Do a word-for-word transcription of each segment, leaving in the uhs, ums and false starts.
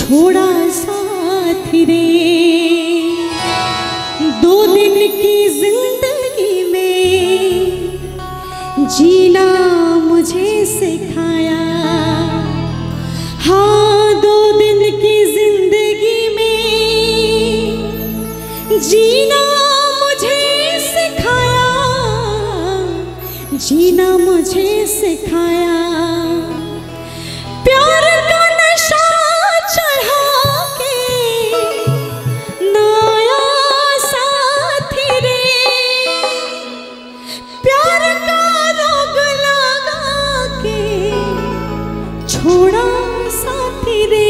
छोड़ा साथी रे। दो दिन की जिंदगी में जीना मुझे सिखाया। हाँ, दो दिन की जिंदगी में जीना मुझे सिखाया, जीना मुझे सिखाया। प्यार का नशा चढ़ा के नाया साथी रे, प्यार का रोग लगा के छोड़ा साथी रे,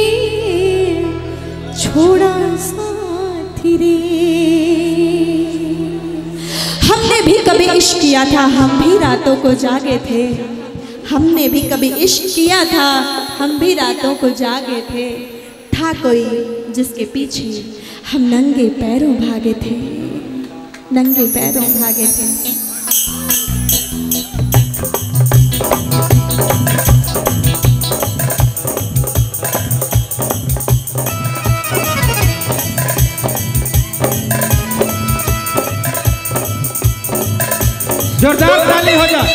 छोड़ा साथी रे। हमने भी कभी इश्क किया था, हम भी रातों को जागे थे। हमने भी कभी इश्क किया था, हम भी रातों को जागे थे। था कोई जिसके पीछे हम नंगे पैरों भागे थे, नंगे पैरों भागे थे। जोरदार ताली हो जा।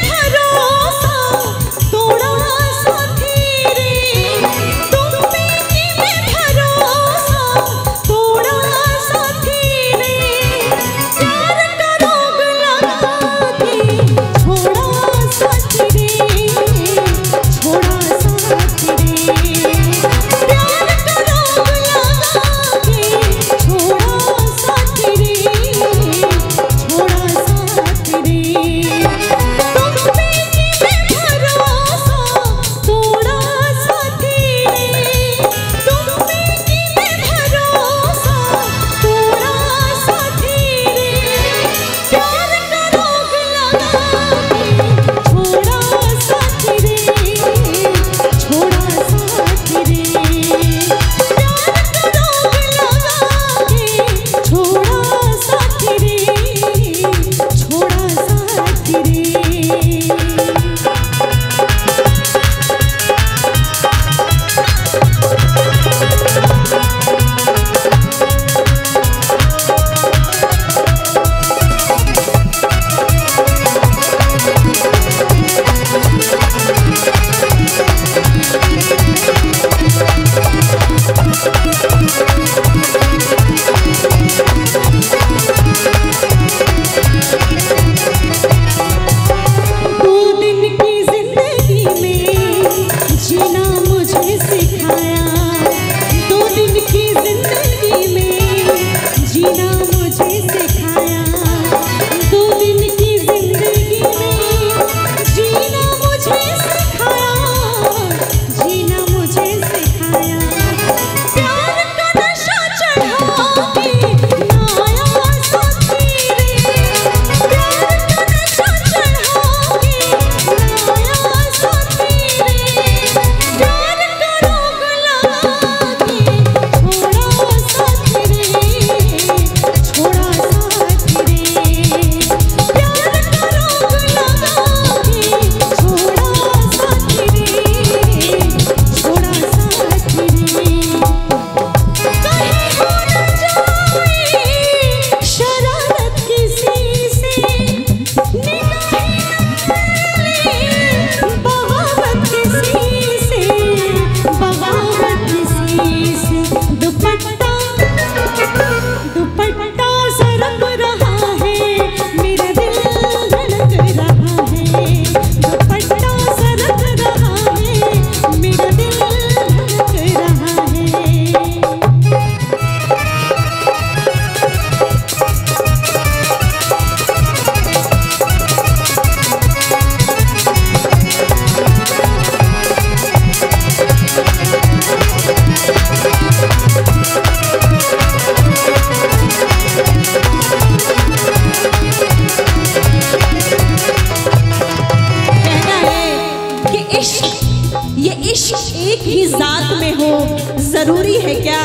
जरूरी है क्या?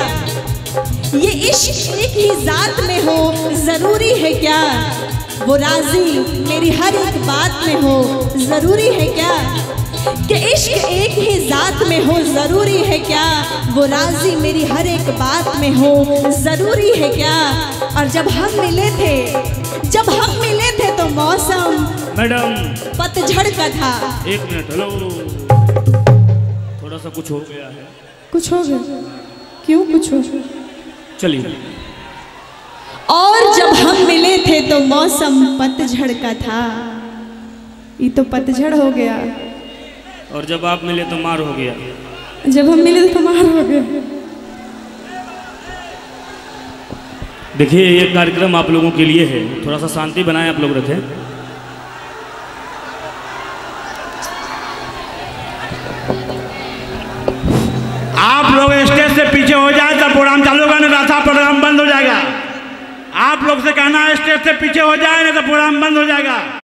ये इश्क एक ही जात में हो जरूरी है क्या? वो राजी मेरी हर एक बात में हो जरूरी है क्या? कि इश्क एक ही जात में हो जरूरी है क्या, वो राजी मेरी हर एक बात में हो जरूरी है क्या। और जब हम मिले थे जब हम मिले थे तो मौसम मैडम पतझड़ का था। एक मिनट, हेलो, थोड़ा सा कुछ हो गया है। कुछ हो गया? क्यों कुछ हो? चलिए। और जब हम मिले थे तो मौसम पतझड़ का था, ये तो पतझड़ हो गया। और जब आप मिले तो मार हो गया। जब हम मिले तो मार हो गया। देखिए ये कार्यक्रम आप लोगों के लिए है, थोड़ा सा शांति बनाए आप लोग रखें। आप लोग स्टेज से पीछे हो जाए तो प्रोग्राम चालू होगा, नहीं तो प्रोग्राम बंद हो जाएगा। आप लोग से कहना है स्टेज से पीछे हो जाए, नहीं तो प्रोग्राम बंद हो जाएगा।